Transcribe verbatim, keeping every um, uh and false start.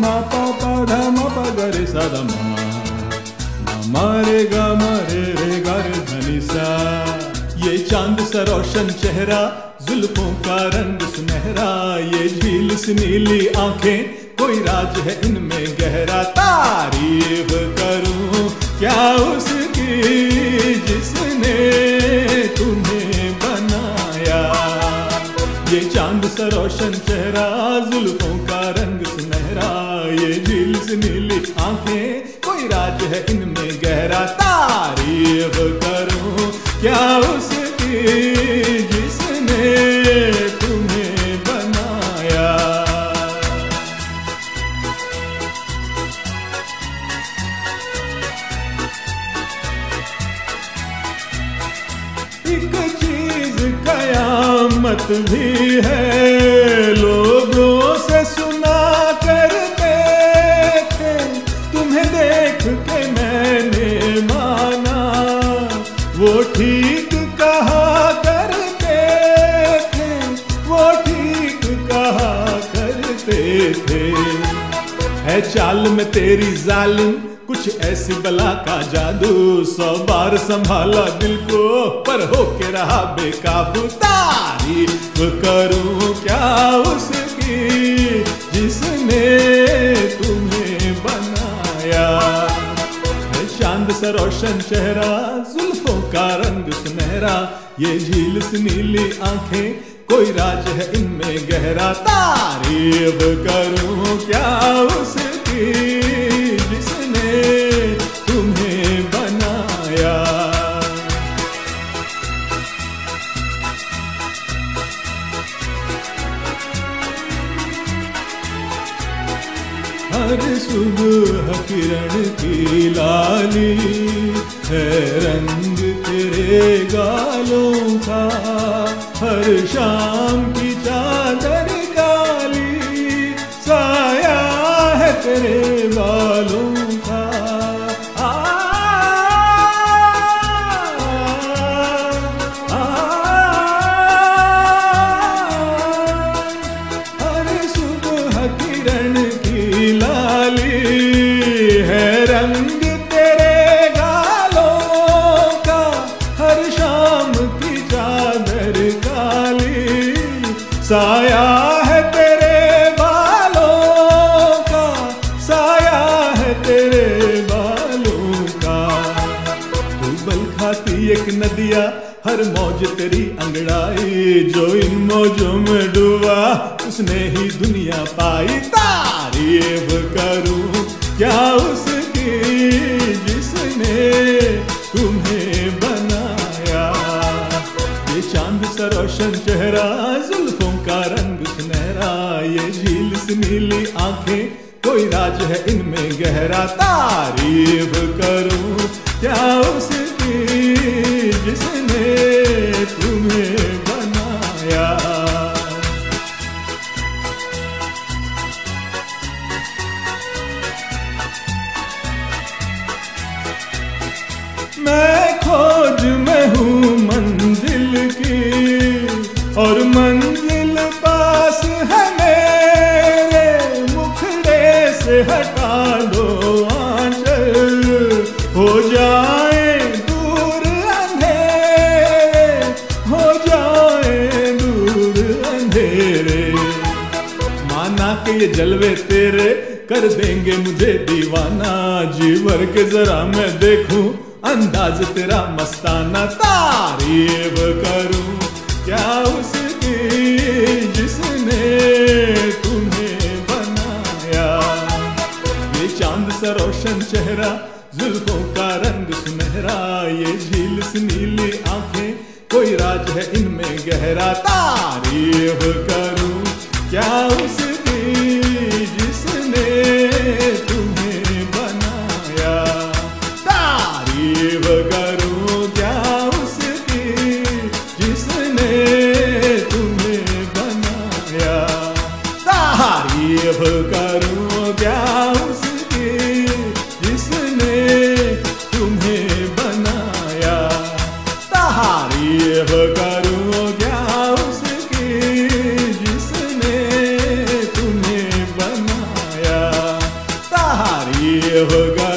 मा पा पा धा मा पा गा रे सा धा मा, मा रे गा मा रे रे गा रे धनी सा। ये चांद सा रोशन चेहरा, जुल्फों का रंग सुनहरा, ये झील सी नीली आंखें, कोई राज है इनमें गहरा। तारीफ करूं क्या उसकी जिसने तुम्हें बनाया। ये चांद सा रोशन चेहरा, जुल्फों का रंग सुनहरा, ये झील सी नीली आंखें, कोई राज है इनमें गहरा। तारीफ करूं क्या उसकी जिसने तुम्हें बनाया। एक चीज कयामत भी है, लोगों से सुना करते थे, तुम्हें देख के मैंने माना, वो ठीक कहा करते थे, वो ठीक कहा करते थे। है चाल में तेरी जालिम, कुछ ऐसी बला का जादू, सौ बार संभाला दिल को पर होके रहा बेकाबू। तारीफ करूं क्या उसकी जिसने तुम्हें बनाया। है चांद सा रोशन चेहरा, जुल्फों का रंग सुनहरा, ये झील सी नीली आंखें, कोई राज है इनमें गहरा। तारीफ करूं क्या उसकी जिसने तुम्हें बनाया। हर सुबह किरण की लाली है रंग तेरे गालों का, हर शाम की चादर काली साया है तेरे बालों का। आ, आ, हर सुबह किरण की लाली है रंग तेरे गालों का, हर शाम की चादर काली साया है तेरे बालों का, साया है तेरे बालों का। तू बल खाती एक नदिया, हर मौज तेरी अंगड़ाई, जो इन मौजों में डूबा उसने ही दुनिया पाई। तारीफ करूं क्या उसकी जिसने तुम्हें बनाया। ये चांद सा रोशन चेहरा, जुल्फों का रंग सुनहरा, ये झील सी नीली आंखें, कोई राज है इनमें गहरा। तारीफ करूं क्या उसकी जिसने तुम्हें बनाया। मैं खोज में हूँ मंजिल की, और मंजिल पास है मेरे, मुखड़े से हटा दो आंचल, हो जाए दूर अंधेरे, हो जाए दूर अंधेरे। माना कि ये जलवे तेरे कर देंगे मुझे दीवाना, जी भर के जरा मैं देखूं अंदाज तेरा मस्ताना। तारीफ करूं क्या उसकी जिसने तुम्हें बनाया। ये चांद सा रोशन चेहरा, जुल्फों का रंग सुनहरा, ये झील सी नीली आंखें, कोई राज है इनमें गहरा। तारीफ करूं क्या उसकी जिसने तुम्हें बनाया। तारीफ करूं क्या उसकी जिसने तुम्हें बनाया। तारीफ करूं क्या उसकी जिसने तुम्हें बनाया। तारीफ करूं क्या उसकी जिसने तुम्हें बनाया। ये होगा